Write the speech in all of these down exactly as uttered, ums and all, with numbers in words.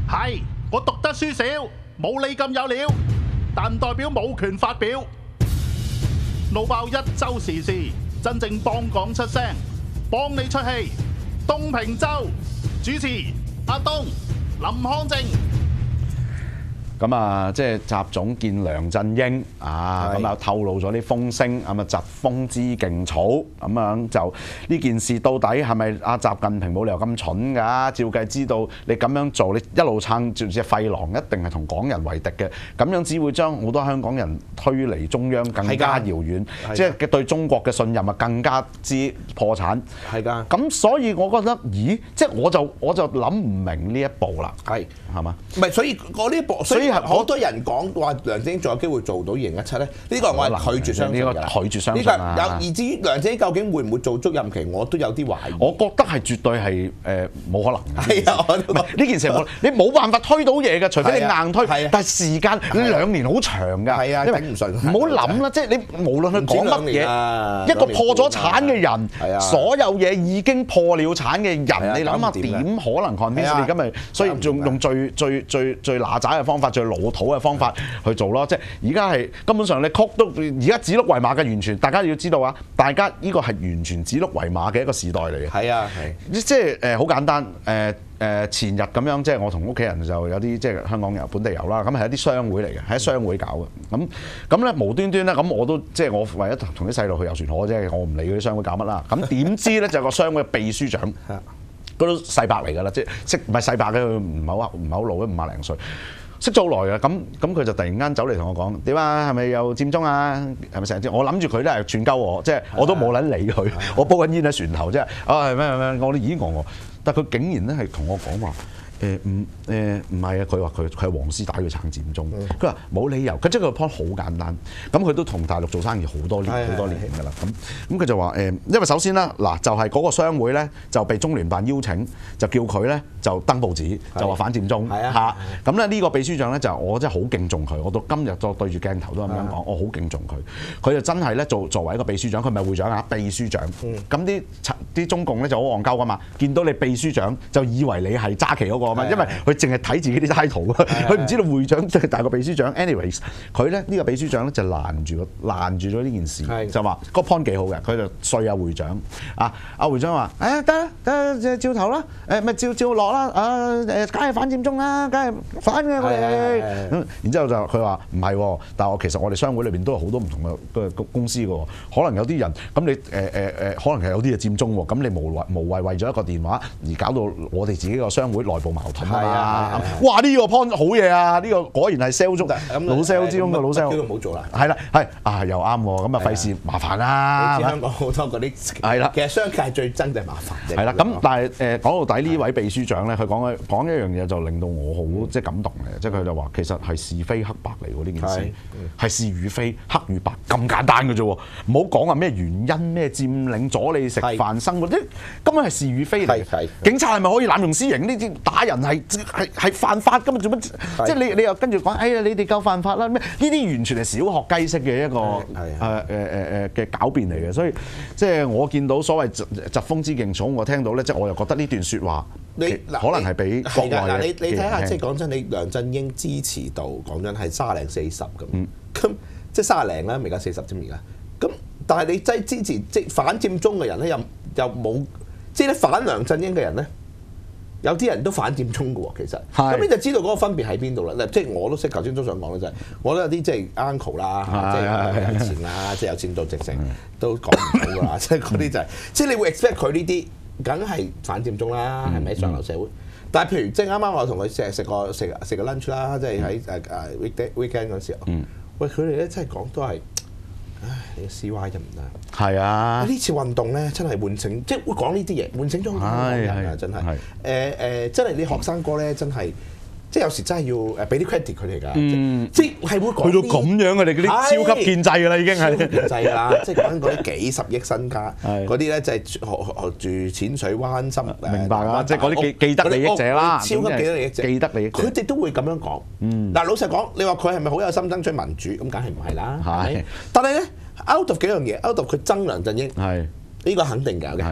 係，我讀得書少，冇你咁有料，但唔代表冇權發表。怒爆一周時事，真正幫港出聲，幫你出氣。東平洲主持阿東、林康正。 咁啊，即係習總見梁振英啊，咁啊透露咗啲風聲，咁啊疾風知勁草，咁樣就呢件事到底係咪阿習近平冇理由咁蠢㗎？照計知道你咁樣做，你一路撐住隻廢狼，一定係同港人為敵嘅，咁樣只會將好多香港人推離中央更加遙遠，即係對中國嘅信任啊更加之破產。係㗎。咁所以我覺得，咦，即係我就我就諗唔明呢一步啦。係係嘛？ 唔係，所以我呢一步，所以好多人講話梁振英仲有機會做到二零一七咧，呢個我係拒絕相信嘅。 呢個拒絕相信啊！ 有而至於梁振英究竟會唔會做足任期，我都有啲懷疑。 我覺得係絕對係誒冇可能嘅。 係啊，我都覺呢件事冇，你冇辦法推到嘢嘅，除非你硬推。 係啊， 但係時間你兩年好長㗎。 係啊， 因為頂唔順。 唔好諗啦，即係你無論佢講乜嘢，一個破咗產嘅人，所有嘢已經破了產嘅人，你諗下點可能 convince 你今日？所以仲用最最最最嗱喳嘅方法，最老土嘅方法去做咯。即係而家係根本上你曲都而家指鹿為馬嘅，完全大家要知道啊！大家呢個係完全指鹿為馬嘅一個時代嚟嘅。係啊，係。即係誒好簡單誒誒前日咁樣，即係我同屋企人就有啲即係香港遊本地遊啦，咁係一啲商會嚟嘅，係喺商會搞嘅。咁咁咧無端端咧，咁我都即係我為咗同啲細路去遊船河啫，我唔理嗰啲商會搞乜啦。咁點知咧就個商會嘅秘書長，嗰都細伯嚟㗎啦，即係識唔係細伯嘅，佢唔係好唔係好老嘅，五廿零歲。識咗好耐嘅，咁咁佢就突然間走嚟同我講點啊？係咪又佔中啊？係咪成日佔？我諗住佢都係串鳩我，即係我都冇撚理佢。我煲緊煙喺船頭啫。啊係咩咩？我哋咦我我，但係佢竟然咧係同我講話誒唔誒唔係啊！佢話佢佢係黃絲帶佢撐佔中。佢話冇理由。佢即係個 point 好簡單。咁佢都同大陸做生意好多年好多年㗎啦。咁咁佢就話誒，因為首先啦嗱，就係嗰個商會咧就被中聯辦邀請，就叫佢咧就登報紙，就話反佔中嚇。咁咧呢個秘書長咧就我真係好敬重佢，我到今日再對住鏡頭都咁樣講，我好敬重佢。佢就真係咧做作為一個秘書長，佢唔係會長啊，秘書長。咁啲啲中共咧就好戇鳩㗎嘛，見到你秘書長就以為你係揸旗嗰個啊嘛，因為佢淨係睇自己啲 title 啊，佢唔知道會長即係大過秘書長。anyways， 佢咧呢個秘書長咧就攔住個攔住咗呢件事，就話個 point 幾好嘅，佢就說阿會長啊，阿會長話誒得得照頭啦，誒咪照照落啦，啊誒梗係反佔中啦，梗係反嘅我哋。咁然之後就佢話唔係，但係我其實我哋商會裏邊都有好多唔同嘅嘅公司嘅，可能有啲人咁你誒誒誒，可能係有啲嘢佔中喎，咁你無謂無謂為咗一個電話而搞到我哋自己個商會內部矛盾啊嘛。哇！呢個 point 好嘢啊，呢個果然係 sell 中老 sell 之中嘅老 sell。 都唔好做啦。係啦，係啊又啱喎，咁啊費事麻煩啦。 好似香港好多嗰啲係啦，其實商界最憎就係麻煩啫。係啦，咁但係誒講到底呢位秘書長咧，佢講嘅講一樣嘢就令到我好即係感動嘅，即係佢就話其實係是非黑白嚟喎，呢件事係是與非黑與白咁簡單嘅啫喎，唔好講話咩原因咩佔領咗你食飯生活，啲根本係是與非嚟。警察係咪可以濫用私刑？呢啲打人係係係犯法㗎嘛？做乜？即係你你又跟住講，哎呀你哋夠犯法啦咩？呢啲完全係小學雞式嘅一個誒誒誒誒嘅狡辯嚟嘅，所以即係我見到所謂疾疾風知勁草，我聽到咧，即係我又覺得呢段説話。你可能係俾國內嘅， 你你睇下，即係講真，你梁振英支持度講真係卅零四十咁，咁即係卅零啦，未夠四十啫而家。咁但係你真係支持即係反佔中嘅人咧，又又冇即係咧反梁振英嘅人咧，有啲人都反佔中嘅喎，其實。咁你就知道嗰個分別喺邊度啦。即係我都識，頭先都想講嘅就係，我都有啲即係 uncle 啦，即係以前啦，即係有錢到直成都講唔到㗎啦，即係嗰啲就係，即係你會 expect 佢呢啲。梗係反佔中啦，係咪上流社會？但係譬如即係啱啱我同佢食食個食食個 lunch 啦，即係喺誒誒 weekday weekend 嗰時候，喂佢哋咧真係講都係，唉你個 C Y 就唔得。係啊！呢次運動咧真係喚醒，即係會講呢啲嘢，喚醒咗好多人啊！真係誒誒，真係你學生哥咧真係。即係有時真係要誒俾啲 credit 佢哋㗎，即係會講去到咁樣嘅，你嗰啲超級建制㗎啦，已經係建制啦，即係講緊嗰啲幾十億身家，嗰啲咧即係住淺水灣深， 明白啊！即係嗰啲既既得利益者啦， 超級既得利益者， 既得利益者， 佢哋都會咁樣講。嗱老實講，你話佢係咪好有心爭取民主？咁梗係唔係啦，係咪？但係咧 out of 幾樣嘢 ，out of 佢憎梁振英，係呢個肯定㗎嘅。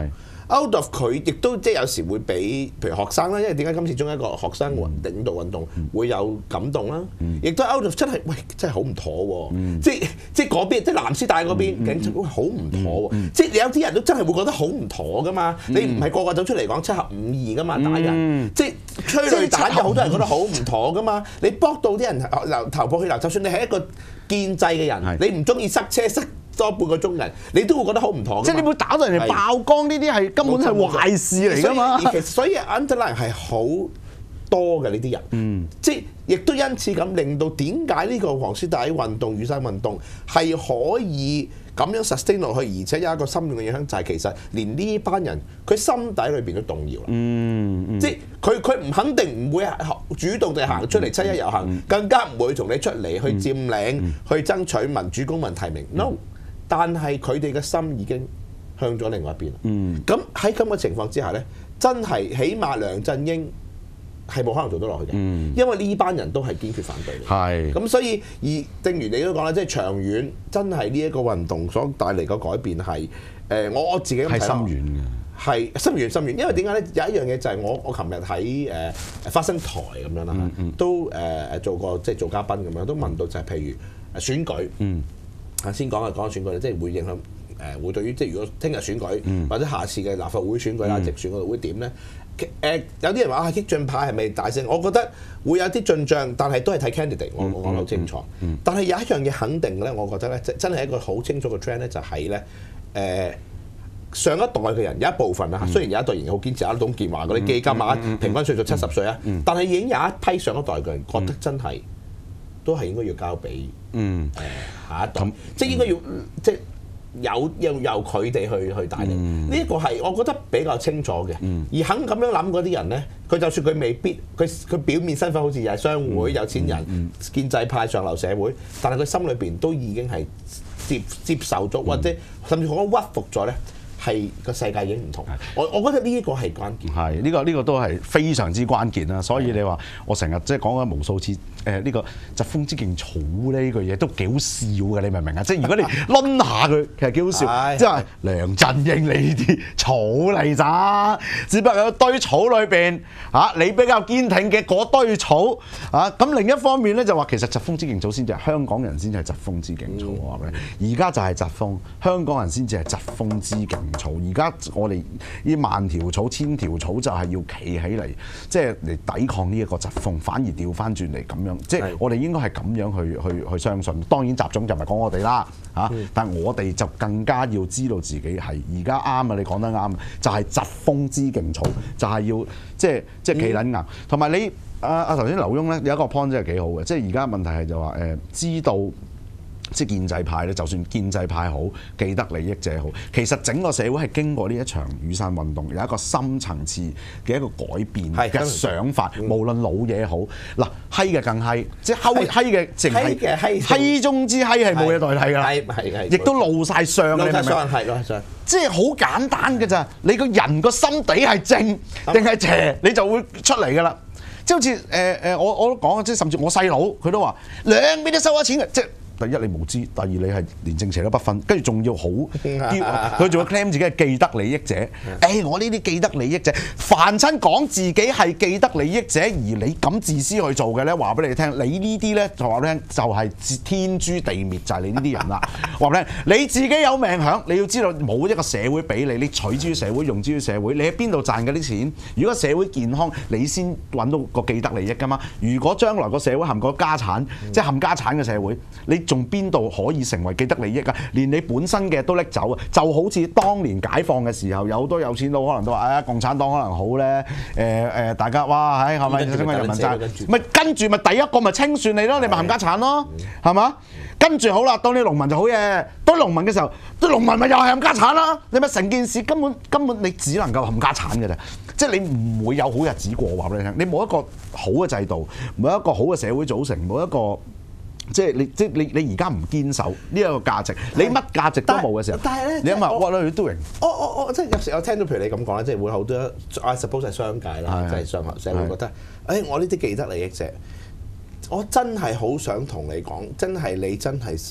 out of 佢亦都即係有時會俾譬如學生啦，因為點解今次中一個學生領導運動會有感動啦，亦都 out of 真係喂真係好唔妥喎，即係即係嗰邊即係藍絲帶嗰邊警察好唔妥喎，即係你有啲人都真係會覺得好唔妥噶嘛，你唔係個個走出嚟講七合五二噶嘛打人，即係催淚彈有好多人覺得好唔妥噶嘛，你搏到啲人流頭破血流，就算你係一個建制嘅人，你唔中意塞車塞多半個鐘人，你都會覺得好唔妥。即係你會打到人哋爆光呢啲係根本係壞事嚟㗎嘛。 其實所以 underline 係好多嘅呢啲人，嗯、即係亦都因此咁令到點解呢個黃絲帶運動、雨傘運動係可以咁樣 sustain 落去，而且有一個深遠嘅影響，就係、是、其實連呢班人佢心底裏邊都動搖啦。嗯嗯、即係佢佢唔肯定唔會主動地行出嚟七一遊行，嗯、更加唔會同你出嚟去佔領、嗯、去爭取民主公民提名。No。但係佢哋嘅心已經向咗另外一邊。嗯，咁喺咁嘅情況之下咧，真係起碼梁振英係冇可能做得落去嘅。嗯，因為呢班人都係堅決反對嘅。係。咁所以而正如你都講啦，即係長遠真係呢一個運動所帶嚟嘅改變係誒，我我自己咁睇係深遠嘅。係深遠深遠，因為點解咧？有一樣嘢就係我我琴日喺誒發聲台咁樣啦，嗯嗯、都誒誒做過即係做嘉賓咁樣，都問到就係譬如選舉。嗯。先講下講下選舉咧，即係會影響誒，會對於即係如果聽日選舉、嗯、或者下次嘅立法會選舉啦、直選嗰度會點咧？誒有啲人話啊，激進派係咪大勝？我覺得會有啲進帳，但係都係睇 candidate。我我講得好清楚。嗯嗯嗯、但係有一樣嘢肯定咧，我覺得咧，真真係一個好清楚嘅 trend 咧，就係咧誒上一代嘅人有一部分啊，雖然有一代仍然好堅持阿董建華嗰啲基金啊，嗯嗯嗯、平均歲數七十歲啊，嗯嗯、但係已經有一批上一代嘅人覺得真係。都係應該要交俾嗯誒下一代，嗯、即係應該要、嗯、即係有由由佢哋去去帶領。呢一、嗯、個係我覺得比較清楚嘅。嗯、而肯咁樣諗嗰啲人咧，佢就算佢未必佢佢表面身份好似又係商會、嗯、有錢人、嗯、建制派上流社會，但係佢心裏邊都已經係接接受咗，或者甚至講屈服咗咧。係個世界已經唔同，我我覺得呢一個係關鍵。係呢、呢個呢、呢個都係非常之關鍵啦。所以你話我成日即係講咗無數次誒呢、呃呢個疾風知勁草呢句嘢都幾好笑嘅，你明唔明啊？即係如果你攆下佢，其實幾好笑。即係梁振英你啲草嚟咋？只不過有堆草裏邊嚇你比較堅挺嘅嗰堆草啊。咁另一方面咧就話其實疾風知勁草先至係香港人先至係疾風知勁草。我話俾你，而家就係疾風，香港人先至係疾風知勁草。而家我哋呢萬條草、千條草就係要企起嚟，即係嚟抵抗呢一個疾風，反而調翻轉嚟咁樣，即係我哋應該係咁樣去去去相信。當然習總就唔係講我哋啦嚇，但係我哋就更加要知道自己係而家啱啊！你講得啱，就係疾風知勁草，就係要即係即係企撚硬。同埋你啊啊頭先劉墉咧有一個 point 真係幾好嘅，即係而家問題係就話誒知道。即係建制派咧，就算建制派好，既得利益者好，其實整個社會係經過呢一場雨傘運動，有一個深層次嘅一個改變嘅想法。嗯、無論老嘢好，嗱閪嘅更閪，即係閪閪嘅淨係閪中之閪係冇嘢代替㗎啦。係係係，亦都露晒相，你明唔明？係露晒相，即係好簡單㗎咋。你個人個心底係正定係邪，你就會出嚟㗎啦。即係好似誒誒，我我都講，即係甚至我細佬佢都話兩邊都收咗錢嘅，即係。第一你無知，第二你係連正邪都不分，跟住仲要好，佢仲要 claim 自己係既得利益者。誒、哎，我呢啲既得利益者，凡親講自己係既得利益者，而你咁自私去做嘅咧，話俾你聽，你呢啲咧就話俾你聽，就係天誅地滅，就係、是、你呢啲人啦。話俾你聽，你自己有命享，你要知道冇一個社會俾你，你取之於社會，用之於社會，你喺邊度賺嗰啲錢？如果社會健康，你先揾到個既得利益噶嘛。如果將來個社會冚個家產，嗯、即係冚家產嘅社會，你仲邊度可以成為既得利益啊？連你本身嘅都拎走啊！就好似當年解放嘅時候，有好多有錢佬可能都話：哎呀，共產黨可能好咧。誒、呃、誒，大家哇，係係咪升緊人民債？咪跟住咪第一個咪清算你咯，你咪冚家產咯，係嘛？跟住好啦，當啲農民就好嘢。當農民嘅時候，啲農民咪又係冚家產啦。你咪成件事根本根本你只能夠冚家產嘅啫，即係你唔會有好日子過。話俾你聽，你冇一個好嘅制度，冇一個好嘅社會組成，冇一個。即係你，即係你，你而家唔堅守呢一個價值，你乜價值都冇嘅時候， 但係咧， 你諗下 what are you doing？ 我我我即係有時我聽到譬如你咁講咧，即係會好多 I suppose 係商界啦，即係上學社會覺得，誒我呢啲既得利益者，我真係好想同你講，真係你真係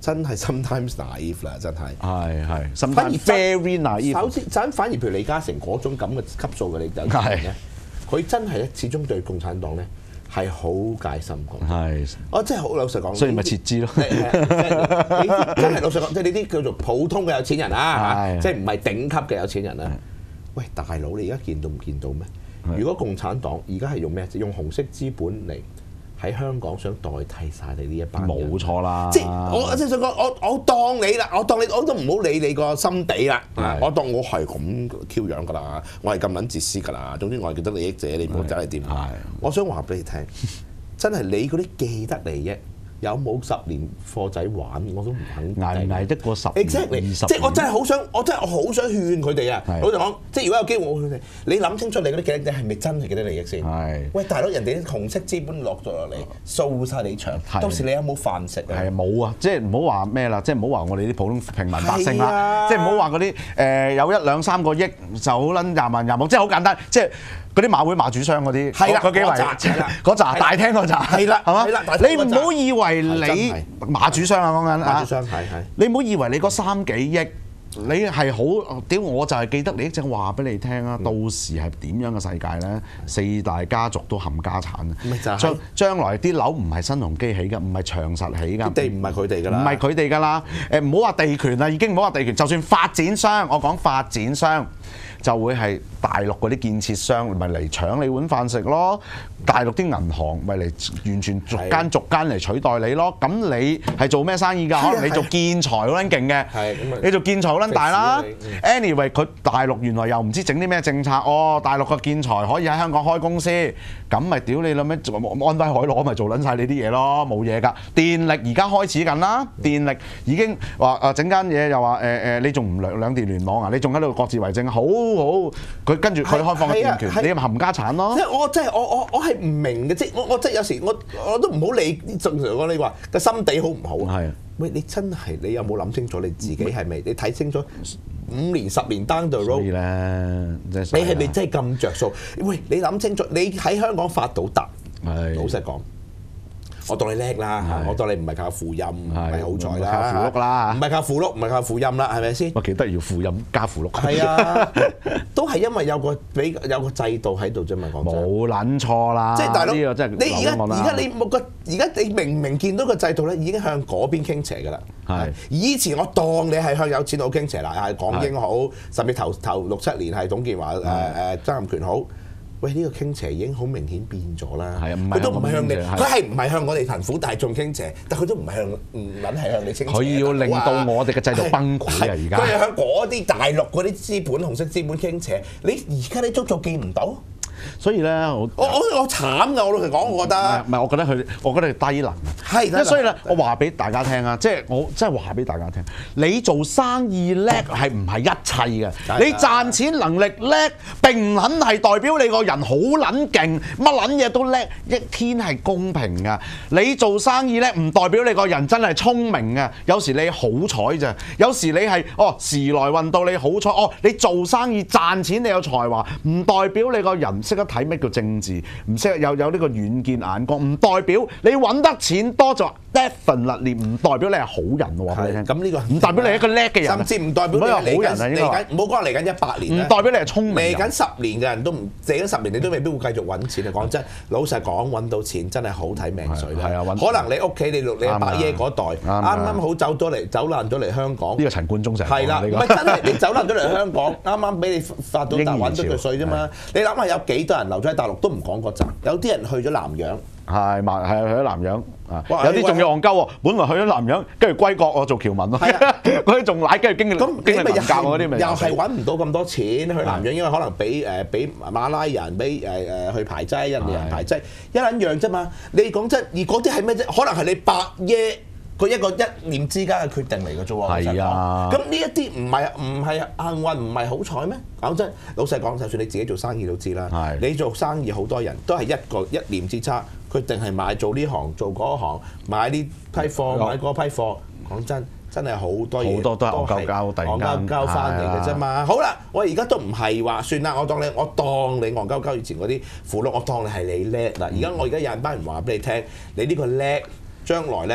真係 sometimes naive 啦，真係。 係係，sometimes 反而 very naive。 首先，反反而譬如李嘉誠嗰種咁嘅級數嘅你有錢人咧，佢真係咧始終對共產黨咧係好戒心講。 係。 我真係好老實講。 所以咪撤資咯。 你真係老實講，即係你啲叫做普通嘅有錢人啊，即係唔係頂級嘅有錢人啊？喂，大佬，你而家見到唔見到咩？如果共產黨而家係用咩？用紅色資本嚟喺香港想代替晒你呢一班人， 冇錯啦。 即係我即係想講，我我當你啦，我當你，我都唔好理你個心地啦。我當我係咁 Q 樣㗎啦，我係咁撚自私㗎啦。總之我係既得利益者，你唔好走嚟掂。我想話俾你聽，真係你嗰啲既得利益。有冇十年貨仔玩，我都唔肯定。捱唔捱得過十年、exactly, 二十？即係我真係好想，我真係好想勸佢哋啊！老實講，即係如果有機會，我勸佢哋，你諗清楚你嗰啲既得利益係咪真係既得利益先？係。喂，大佬，人哋啲紅色資本落咗落嚟，掃晒你場，到時你有冇飯食啊？係冇啊！即係唔好話咩啦，即係唔好話我哋啲普通平民百姓啦，即係唔好話嗰啲誒有一兩三個億就好撚廿萬廿萬，即係好簡單，即係。嗰啲馬會馬主商嗰啲，嗰幾圍嗰扎大廳嗰扎，係啦，係嘛？你唔好以為你馬主商啊，講緊啊，馬主商係係。你唔好以為你嗰三幾億，你係好屌，我就係記得你一陣話俾你聽啊！到時係點樣嘅世界咧？四大家族都冚家產啊！將將來啲樓唔係新鴻基起㗎，唔係長實起㗎，地唔係佢哋㗎啦，唔係佢哋㗎啦。誒唔好話地權啦，已經唔好話地權，就算發展商，我講發展商。就會係大陸嗰啲建設商咪嚟搶你碗飯食咯，大陸啲銀行咪嚟完全逐間逐間嚟取代你咯。咁你係做咩生意㗎？可能你做建材好撚勁嘅，你做建材好撚大啦。anyway 佢大陸原來又唔知整啲咩政策，哦大陸個建材可以喺香港開公司，咁咪屌你諗咩？安徽海螺咪做撚晒你啲嘢咯，冇嘢㗎。電力而家開始緊啦，電力已經話啊整間嘢又話誒誒，你仲唔兩兩電聯網啊？你仲喺度各自為政，好。好，佢跟住佢開放嘅電權，你咪冚家產咯。即係我真係我我我係唔明嘅，即係我我即係有時我我都唔好理正常講你話個心地好唔好啊？係。喂，你真係你有冇諗清楚你自己係咪？你睇清楚五年十年 down the road。所以咧，你係咪真係咁着數？喂，你諗清楚，你喺香港發到達，老實講。我當你叻啦，我當你唔係靠副音，唔係好彩啦，靠符碌啦，唔係靠符碌，唔係靠副音啦，係咪先？我記得要副音加符碌。係啊，都係因為有個俾有個制度喺度啫嘛，講真。冇撚錯啦，即係大佬，你而家而家你冇個而家你明明見到個制度咧，已經向嗰邊傾斜㗎啦。係。以前我當你係向有錢佬傾斜啦，係港英好，甚至頭頭六七年係董建華誒誒曾蔭權好。喂，呢個傾斜已經好明顯變咗啦，佢都唔係向你，佢係唔係向我哋貧苦大眾傾斜？但佢都唔係向唔撚係向你傾斜。佢要令到我哋嘅制度崩潰啊！而家佢係向嗰啲大陸嗰啲資本紅色資本傾斜。你而家你足足見唔到？所以咧，我我我我慘㗎！我老實講，我覺得唔係，我覺得佢，我覺得佢低能。係，所以咧，我話俾大家聽啊，即係我真係話俾大家聽，你做生意叻係唔係一切嘅？你賺錢能力叻並唔撚係代表你個人好撚勁，乜撚嘢都叻，一天係公平㗎。你做生意叻唔代表你個人真係聰明㗎。有時你好彩咋，有時你係哦時來運到你好彩，哦你做生意賺錢你有才華，唔代表你個人識得睇咩叫政治，唔識有有呢個遠見眼光，唔代表你揾得錢多就 definitely 唔代表你係好人喎。話俾你聽，咁呢個唔代表你係一個叻嘅人，甚至唔代表你係好人啊。嚟緊唔好講嚟緊一百年，唔代表你係聰明。嚟緊十年嘅人都唔，嚟緊十年你都未必會繼續揾錢啊！講真，老實講，揾到錢真係好睇命水啦。可能你屋企你六你阿伯爺嗰代啱啱好走咗嚟，走難咗嚟香港。呢個陳冠中成係啦，唔係真係你走難咗嚟香港，啱啱俾你發到達揾到條稅啫嘛。你諗下有幾多人留咗喺大陸都唔講嗰陣，有啲人去咗南洋。係，係去咗南洋啊！有啲仲要戇鳩喎，本來去咗南洋，跟住歸國我做僑民咯。嗰啲仲奶跟住經歷經歷文革嗰啲咪又係揾唔到咁多錢去南洋，因為可能俾誒俾馬拉人、俾誒誒去排擠、印尼人排擠一撚樣啫嘛。你講真，而嗰啲係咩啫？可能係你伯爺佢一個一念之間嘅決定嚟嘅啫喎。係啊，咁呢一啲唔係唔係幸運，唔係好彩咩？講真，老實講，就算你自己做生意都知啦。你做生意好多人都係一個一念之差。佢定係買做呢行做嗰行，買呢批貨買嗰批貨。講真，真係好多嘢，好多都係戇鳩交，突然間戇鳩交翻嚟嘅啫嘛。好啦，我而家都唔係話算啦，我當你我當你戇鳩交以前嗰啲符碌，我當你係你叻嗱。而家我而家有班人話俾你聽，你呢個叻，將來咧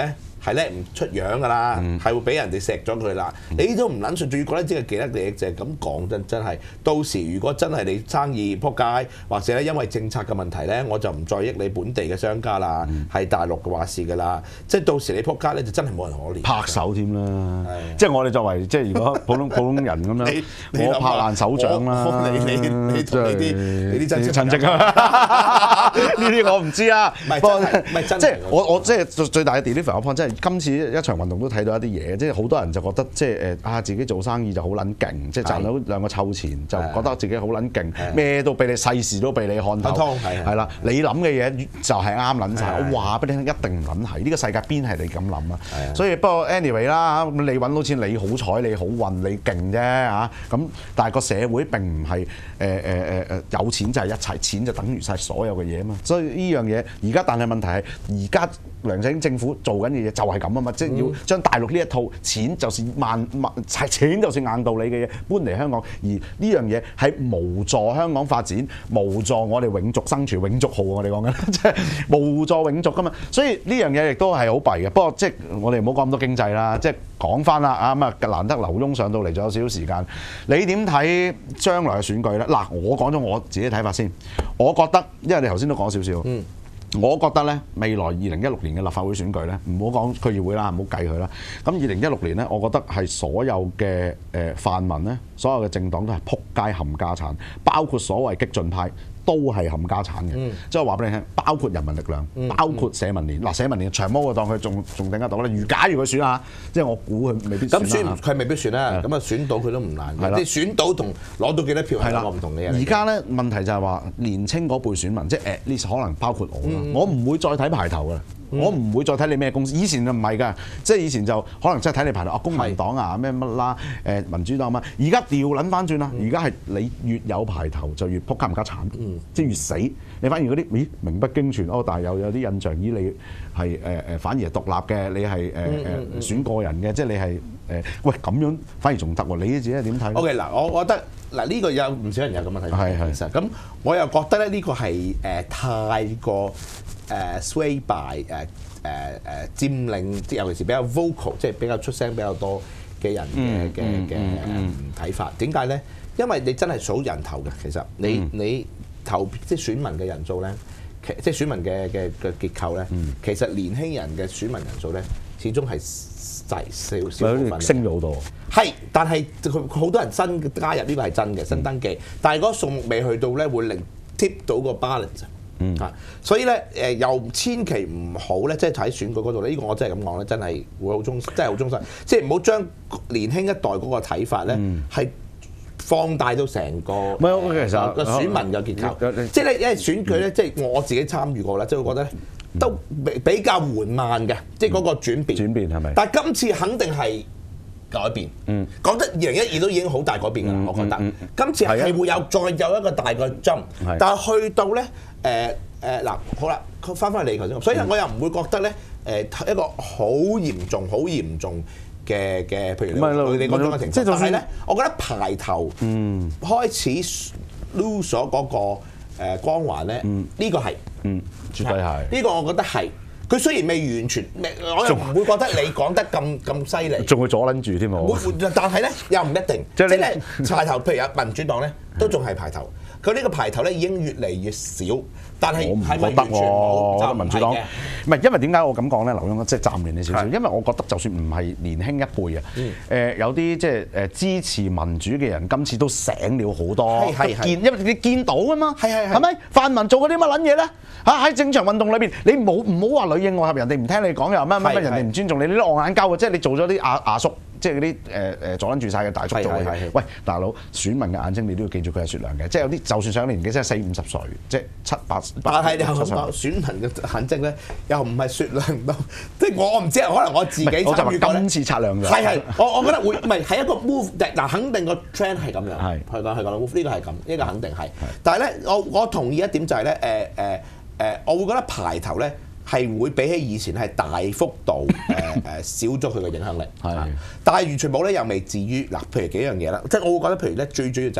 係咧唔出樣㗎啦，係會俾人哋錫咗佢啦。你都唔撚信，仲要覺得自己幾得利益啫。咁講真真係，到時如果真係你生意撲街，或者咧因為政策嘅問題咧，我就唔再益你本地嘅商家啦，係大陸嘅話事㗎啦。即係到時你撲街咧，就真係冇人可憐。 拍手添啦，即係我哋作為即係如果普通普通人咁樣，我拍爛手掌啦。 你你你同你啲你啲親戚啊，呢啲我唔知啊。 唔係真係，唔係真係。 即係我我即係最最大嘅 deliver 我 point， 即係今次一場運動都睇到一啲嘢，即係好多人就覺得即係誒啊自己做生意就好撚勁，即係賺到兩個臭錢就覺得自己好撚勁，咩都俾你，世事都俾你看透。係啦，你諗嘅嘢就係啱撚晒。我話俾你聽，一定唔撚係呢個世界邊係你咁諗啊？所以不過 anyway 啦，咁你揾到錢，你好彩，你好運，你勁啫嚇。咁但係個社會並唔係誒誒誒誒有錢就係一切，錢就等於晒所有嘅嘢啊嘛。所以呢樣嘢而家，但係問題係而家梁振英政府做緊嘅嘢就係咁啊嘛，即係要將大陸呢一套錢就是萬萬係錢就是硬道理嘅嘢搬嚟香港，而呢樣嘢係無助香港發展，無助我哋永續生存，永續號我哋講緊，即係無助永續噶嘛。所以呢樣嘢亦都係好弊嘅。不過即係我哋唔好講咁多經濟啦，即係講翻啦啊咁啊，難得劉墉上到嚟仲有少少時間，你點睇將來嘅選舉咧？嗱，我講咗我自己睇法先，我覺得因為你頭先都講少少。嗯我覺得咧，未來二零一六年嘅立法會選舉咧，唔好講區議會啦，唔好計佢啦。咁二零一六年咧，我覺得係所有嘅誒泛民咧，所有嘅政黨都係撲街冚家產，包括所謂激進派都係冚家產嘅。即係話俾你聽，包括人民力量，嗯、包括社民連。嗱、嗯，社民連長毛我當佢仲仲頂得到咧。如假如佢選下，即係我估佢未必選啦。咁選佢未必選啦。咁啊選到佢都唔難。即係選到同攞到幾多票係兩個唔同嘅嘢。 而家咧問題就係話年青嗰輩選民，即係 at least 可能包括我啦，嗯、我唔會再睇排頭㗎。嗯、我唔會再睇你咩公司，以前就唔係㗎，即係以前就可能真係睇你排頭啊，公民黨啊咩乜啦，誒民主黨乜，而家調撚翻轉啦，而家係你越有排頭就越撲家唔家產，嗯、即係越死。你反而嗰啲，咦名不經傳哦，但係又有啲印象，咦你係誒誒反而係獨立嘅，你係誒誒選個人嘅，即係你係誒、呃、喂咁樣反而仲得喎，你自己點睇 ？OK 嗱，我覺得嗱呢、呢個有唔少人有咁嘅睇法，係係其實咁我又覺得咧呢個係誒、呃、太過。誒、uh, sway by 誒誒誒佔領，即尤其是比較 vocal， 即係比較出聲比較多嘅人嘅嘅嘅睇法。點解咧？因為你真係數人頭嘅，其實你、嗯、你投即係選民嘅人數咧，其即係選民嘅嘅嘅結構咧，嗯、其實年輕人嘅選民人數咧，始終係細少少部分升咗好多。 係，但係佢好多人新加入呢個係真嘅新登記，嗯、但係嗰個數目未去到咧，會令 tip 到個 balance。嗯啊，所以咧誒又千祈唔好咧，即係喺選舉嗰度咧，呢、呢個我真係咁講咧，真係會好忠，真係好忠實，即係唔好將年輕一代嗰個睇法咧係、嗯、放大到成個唔係其實個選民嘅結構，即係咧因為選舉咧，即係、嗯、我自己參與過啦，即係會覺得都比比較緩慢嘅，即係嗰個轉變。轉變係咪？但係今次肯定係改變。嗯，講得二零一二都已經好大改變㗎啦，嗯、我覺得。嗯嗯、今次係會有再有一個大嘅 jump，但係去到咧。誒誒嗱，好啦，翻返去你頭先，所以我又唔會覺得咧誒、呃、一個好嚴重、好嚴重嘅嘅，譬如你你嗰種嘅情況。但係咧，我覺得排頭嗯開始 lose 咗嗰個誒光環咧，呢、嗯、個係嗯絕對係呢個，我覺得係。佢雖然未完全，我又唔會覺得你講得咁咁犀利，仲會阻撚住添喎。但係咧又唔一定，即係咧排頭，譬如有民主黨咧，都仲係排頭。佢呢個排頭咧已經越嚟越少，但係係咪完全冇？就民主黨唔係，因為點解我咁講咧？劉墉即係暫亂你少少，因為我覺得就算唔係年輕一輩啊，誒有啲即係誒支持民主嘅人，今次都醒了好多，見因為你見到啊嘛，係係係咪？泛民做嗰啲乜撚嘢咧？嚇喺整場運動裏邊，你冇唔好話裏應外合，人哋唔聽你講又乜乜乜，人哋唔尊重你，你都戇眼交嘅，即係你做咗啲阿阿叔。即係嗰啲誒誒阻撚住晒嘅大叔做嘅，喂大佬，選民嘅眼睛你都要記住佢係雪亮嘅，即係有啲就算上年紀真係四五十歲，即係七八， 但係又選民嘅眼睛咧，又唔係雪亮到，即係我唔知，可能我自己參與過咧。今次擦亮咗。係係，我我覺得會唔係係一個 move，嗱肯定個 trend 係咁樣，係係講係講 move，呢個係咁，呢個肯定係。但係咧，我我同意一點就係咧，誒誒誒，我會覺得排頭咧。係會比起以前係大幅度誒誒、呃、少咗佢嘅影響力，係，但係完全冇咧又未至於嗱，譬如幾樣嘢啦，即係我會覺得譬如咧最主要就係咧，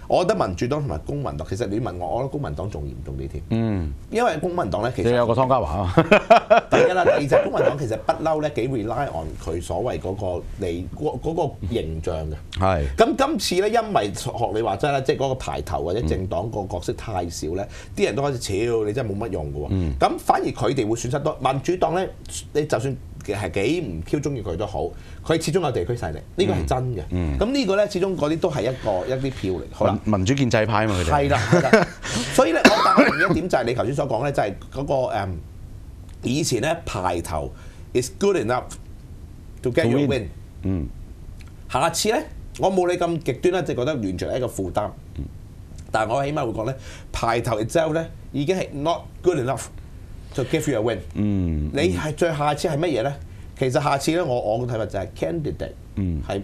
我覺得民主黨同埋公民黨，其實你問我，我覺得公民黨仲嚴重啲添。 嗯， 因為公民黨咧，其實你有個湯家驊啊。 第一啦，第二就係公民黨其實不嬲咧，幾 rely on 佢所謂嗰個你嗰嗰個形象嘅。係。咁今次咧，因為學你話齋啦，即係嗰個排頭或者政黨個角色太少咧，啲人都開始超你真係冇乜用嘅喎。咁反而佢哋會損失多。民主黨咧，你就算係幾唔 Q 中意佢都好，佢始終有地區勢力，呢個係真嘅。咁呢個咧，始終嗰啲都係一個一啲票嚟。好啦， 民主建制派嘛佢哋。係啦， 係啦。所以咧，我但係另一點就係你頭先所講咧，就係嗰個誒以前咧排頭 is good enough to get your win。嗯。下次咧，我冇你咁極端咧，就覺得完全係一個負擔。但係我起碼會講咧，排頭 itself 咧已經係 not good enough to give you a win。嗯。你係最下次係乜嘢咧？其實下次咧，我我嘅睇法就係 candidate 係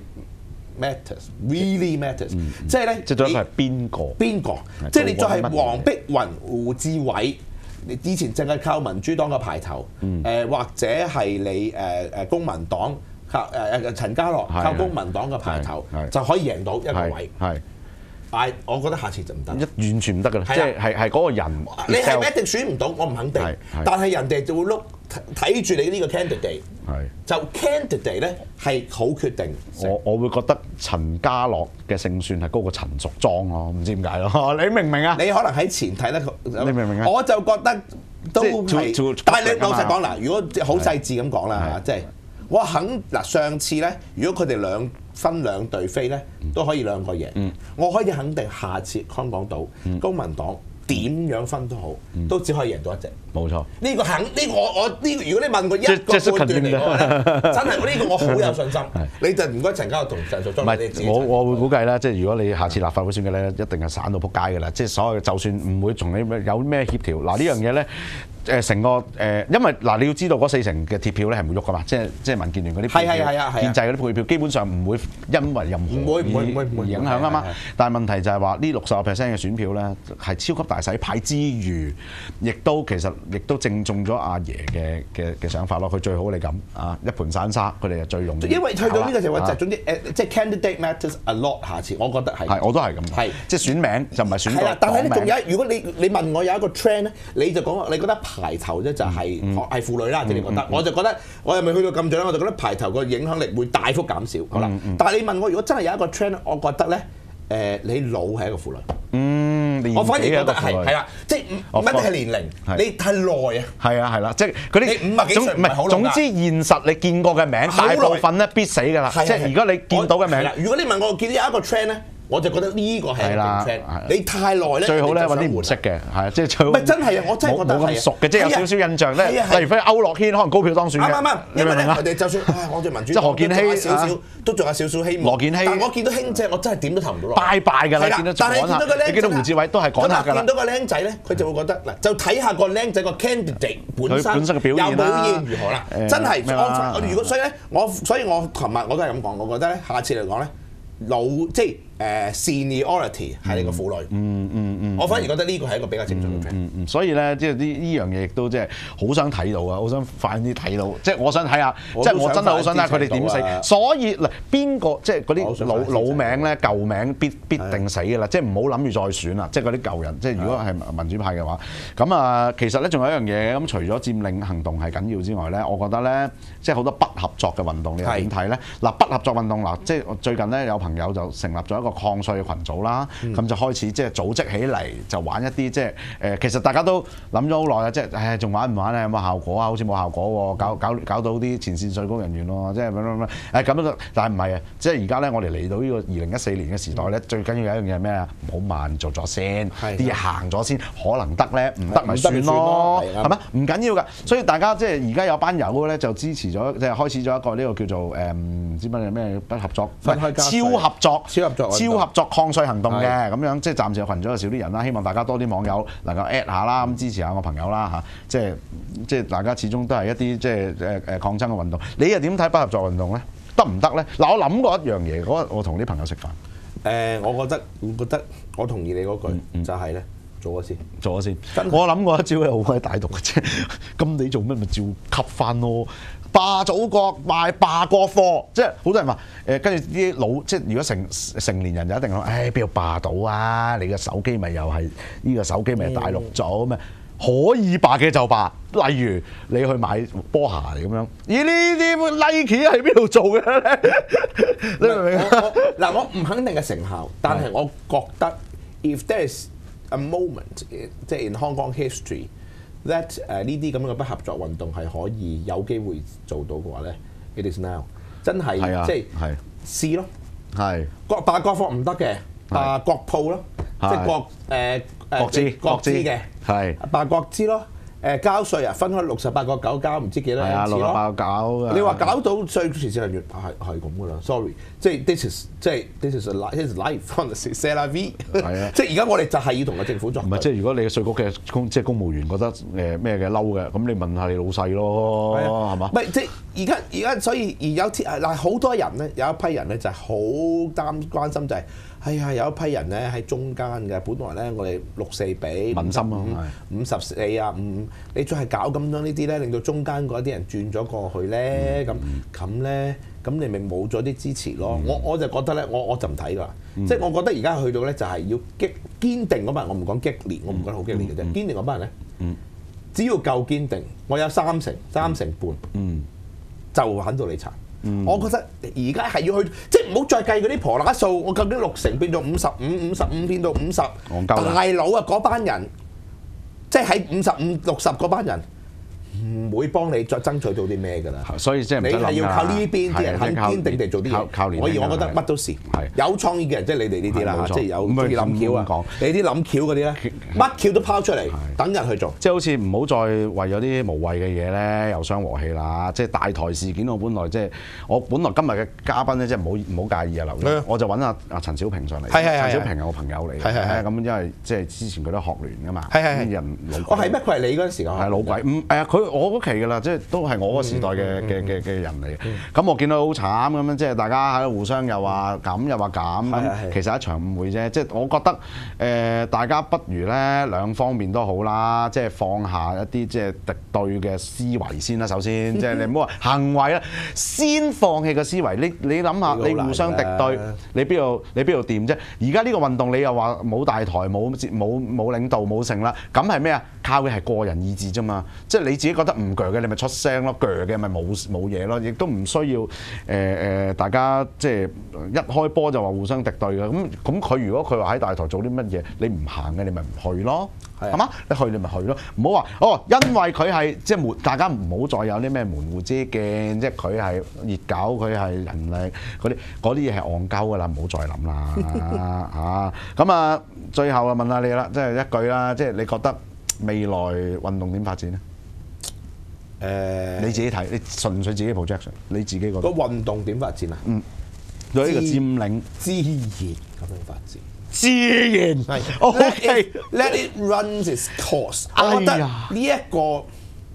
matters，really matters。即係咧， 即係最後係邊個？邊個？即係你再係黃碧雲、胡志偉，你以前淨係靠民主黨嘅排頭，誒或者係你誒誒公民黨靠誒誒陳家樂靠公民黨嘅排頭，就可以贏到一個位。係。但係我覺得下次就唔得， 一完全唔得㗎啦，即係係係嗰個人。 你係咪一定選唔到？我唔肯定。但係人哋就會 look 睇住你呢個 candidate，就 candidate 咧係好決定。 我我會覺得陳家樂嘅勝算係高過陳淑莊咯，唔知點解咯？你明唔明啊？ 你可能喺前睇咧， 你明唔明啊？ 我就覺得都係，但係你老實講嗱，如果好細緻咁講啦嚇，即係我肯嗱上次咧，如果佢哋兩分兩隊飛咧，都可以兩個贏。嗯、我可以肯定下次香港島、嗯、公民黨點樣分都好，嗯、都只可以贏到一隻。冇錯，呢個肯呢、呢個我我呢、呢個，如果你問我一個判斷嚟講咧，真係我呢個我好有信心。你就唔該陳家樂同陳淑莊。唔係我我會估計咧，即係如果你下次立法會選嘅咧，一定係散到撲街㗎啦。即係所有就算唔會同你有咩協調，嗱呢樣嘢咧。誒成個誒，因為嗱你要知道嗰四成嘅鐵票咧係唔會喐噶嘛，即係即係民建聯嗰啲配票、建制嗰啲配票，基本上唔會因為任何而影響啊嘛。但係問題就係話呢六十個 percent 嘅選票咧係超級大洗牌之餘，亦都其實亦都正中咗阿爺嘅嘅嘅想法咯。佢最好你咁啊，一盤散沙，佢哋就最容易。 因為去到呢個時候就總之誒，即係 candidate matters a lot。下次我覺得係。 係，我都係咁。係，即係選名就唔係選個黨名。係啦， 但係咧仲有，如果你你問我有一個 trend 咧，你就講你覺得排頭咧就係係婦女啦，即係你覺得，我就覺得我又未去到咁長，我就覺得排頭個影響力會大幅減少。好啦，但係你問我，如果真係有一個 trend，我覺得咧，誒你老係一個婦女。嗯，我反而覺得係係啦，即係唔一定係年齡，你太耐啊。 係啊係啦，即係嗰啲你五十幾歲唔係好老㗎。 總之現實你見過嘅名，大部分咧必死㗎啦。即係如果你見到嘅名， 如果你問我見到有一個 trend 咧。我就覺得呢個係一個 trend，你太耐咧， 最好咧揾啲唔識嘅，係即係最好。 唔係真係啊！我真係覺得冇咁熟嘅，即係有少少印象咧。例如譬如區諾軒可能高票當選嘅。啱啱啱， 因為咧佢哋就算唉，我對民主即係何建熙少少都仲有少少希望。 羅健熙， 但我見到兄姐，我真係點都投唔到落。 拜拜㗎啦！見到但係見到個僆仔， 你見到胡志偉都係趕下㗎啦。 見到個僆仔咧，佢就會覺得嗱，就睇下個僆仔個 candidate 本身本身嘅表現啦， 有表現如何啦。真係我如果所以咧，我所以我琴日我都係咁講，我覺得咧，下次嚟講咧。老即係誒 seniority 係你個婦女，嗯嗯嗯，我反而覺得呢個係一個比較正常嘅。 嗯嗯，所以咧，即係呢呢樣嘢亦都即係好想睇到啊，好想快啲睇到。即係我想睇下，即係我真係好想睇下佢哋點死。所以嗱，邊個即係嗰啲老老名咧、舊名必必定死㗎啦。即係唔好諗住再選啦。即係嗰啲舊人，即係如果係民主派嘅話，咁啊，其實咧仲有一樣嘢咁，除咗佔領行動係緊要之外咧，我覺得咧，即係好多不合作嘅運動，你又點睇咧？嗱，不合作運動嗱，即係最近咧有朋友就成立咗一個抗稅嘅群組啦，咁、嗯、就開始即係組織起嚟，就玩一啲即係誒，其實大家都諗咗好耐啊，即係誒仲玩唔玩咧？有冇效果啊？好似冇效果喎，搞搞搞到啲前線稅工人員咯，即係乜乜乜誒咁樣，但係唔係啊？即係而家咧，我哋嚟到呢個二零一四年嘅時代咧，嗯、最緊要有一樣嘢係咩啊？唔好慢做咗先，啲嘢行咗先，可能得咧，唔得咪算咯，係咪？唔緊要㗎，所以大家即係而家有班友咧就支持咗，即係開始咗一個呢個叫做誒唔知乜嘢咩不合作，超合作。超合作、超合作抗稅行動嘅咁樣，即係暫時有群組有少啲人啦，希望大家多啲網友能夠 at 下啦，咁支持下我朋友啦嚇，即係即係大家始終都係一啲即係誒誒抗爭嘅運動。你又點睇不合作運動咧？得唔得咧？嗱，我諗過一樣嘢，嗰日我同啲朋友食飯， 誒，我覺得，我覺得我同意你嗰句，就係咧， 做咗先， 做咗先。我諗過一招係好鬼大毒嘅啫，咁你做咩咪照吸翻咯？霸祖國賣霸國貨，即係好多人話誒，跟住啲老即係如果成成年人就一定講，誒邊度霸到啊？你嘅手機咪又係呢個手機咪大陸做咩？可以霸嘅就霸，例如你去買波鞋咁樣，咦呢啲 Nike 喺邊度做嘅咧？你明唔明啊？ 嗱，我唔肯定嘅成效，但係我覺得 if there is a moment 即係 in Hong Kong history that 誒呢啲咁嘅不合作運動係可以有機會做到嘅話咧 ，it is now 真係即係試咯，係國霸國貨唔得嘅，霸國鋪咯，即係國誒。 國資國資嘅係霸國資咯，誒交稅啊，分開六十八個九交唔知幾多錢咯。係啊，六十八個九。你話搞到稅前線人員係係咁噶啦 ，sorry， 即係 this is 即係 this is a life，this is life，c'est la vie。係啊，即係而家我哋就係要同個政府作。唔係，即係如果你嘅稅局嘅公即係公務員覺得誒咩嘅嬲嘅，咁你問下你老細咯，係嘛？唔係即係而家而家，所以而有嗱好多人咧，有一批人咧就係好擔關心就係。係啊，有一批人咧喺中間嘅，本來咧我哋六四比民心咯， 五十四啊五，你再係搞咁多呢啲咧，令到中間嗰啲人轉咗過去咧，咁咁咧，咁你咪冇咗啲支持咯。嗯、我我就覺得咧，我我就唔睇㗎，嗯、即係我覺得而家去到咧就係要激堅定嗰班人，我唔講激烈，我唔覺得好激烈嘅啫，嗯、堅定嗰班人咧，嗯、只要夠堅定，我有三成、三成半，嗯、就肯到你查。嗯、我覺得而家係要去，即係唔好再計嗰啲婆乸數。我究竟六成變到五十五、五十五變到五十，大佬啊嗰班人，即係喺五十五、六十嗰班人。唔會幫你再爭取到啲咩㗎啦，所以即係你係要靠呢邊啲人肯堅定地做啲嘢。我而我覺得乜都試，有創意嘅人即係你哋呢啲啦，即係有中意諗橋啊，你啲諗橋嗰啲咧，乜橋都拋出嚟，等人去做。即係好似唔好再為咗啲無謂嘅嘢咧，又傷和氣啦。即係大台事件，我本來即係我本來今日嘅嘉賓咧，即係唔好唔好介意啊，劉生，我就揾阿阿陳小平上嚟。陳小平係我朋友嚟嘅，咁因為即係之前佢都學聯㗎嘛，啲人老鬼。哦係咩？佢係你嗰陣時係老鬼，唔誒佢。我嗰期㗎啦，即係都係我嗰時代嘅嘅嘅嘅人嚟嘅。咁我見到好慘咁樣，即係大家喺度互相又話咁又話咁，咁其實一場誤會啫。即係我覺得誒、呃，大家不如咧兩方面都好啦，即係放下一啲即係敵對嘅思維先啦。首先，即係你唔好話行為啦，先放棄個思維。你你諗下，你互相敵對，你邊度你邊度掂啫？而家呢個運動你又話冇大台、冇冇冇領導、冇成啦，咁係咩啊？靠嘅係個人意志啫嘛。即係你自己覺得唔鋸嘅，你咪出聲咯；鋸嘅咪冇冇嘢咯。亦都唔需要誒誒、呃，大家即係一開波就話互相敵對嘅。咁咁佢如果佢話喺大台做啲乜嘢，你唔行嘅，你咪唔去咯，係嘛？你去你咪去咯，唔好話哦，因為佢係即係門，大家唔好再有啲咩門戶之見，即係佢係熱狗，佢係人力嗰啲嗰啲嘢係戇鳩㗎啦，唔好再諗啦嚇。咁啊，最後啊問下你啦，即係一句啦，即係你覺得未來運動點發展咧？誒、呃，你自己睇，你純粹自己 projection， 你自己覺得個運動點發展啊？嗯，有呢個佔領自然咁樣發展，自然係 OK，let it run its course。我覺得呢一個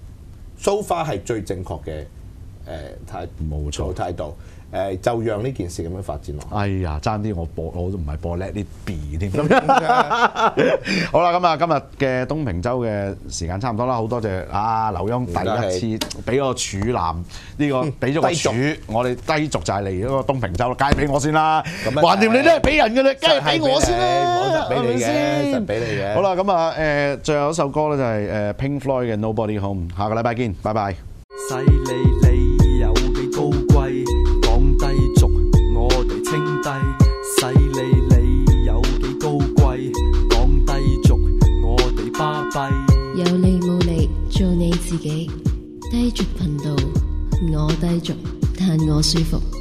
so far 係最正確嘅誒態冇錯態度。誒就讓呢件事咁樣發展落。哎呀，爭啲我播我都唔係播 Let It Be 添。好啦，咁啊，今日嘅東平洲嘅時間差唔多啦，好多謝啊劉墉第一次俾個處男呢、呢個俾咗個處，我哋低俗就係嚟嗰個東平洲啦，梗係俾我先啦。橫掂你都係俾人嘅啦，梗係俾我先啦，係咪先？實俾你嘅。好啦，咁啊誒，最後一首歌咧就係誒 Pink Floyd 嘅 Nobody Home， 下個禮拜見，拜拜。 犀利你有幾高貴？低俗，我哋稱低，細利你有幾高貴？講低俗，我哋巴閉。有理冇理，做你自己。低俗頻道，我低俗，但我舒服。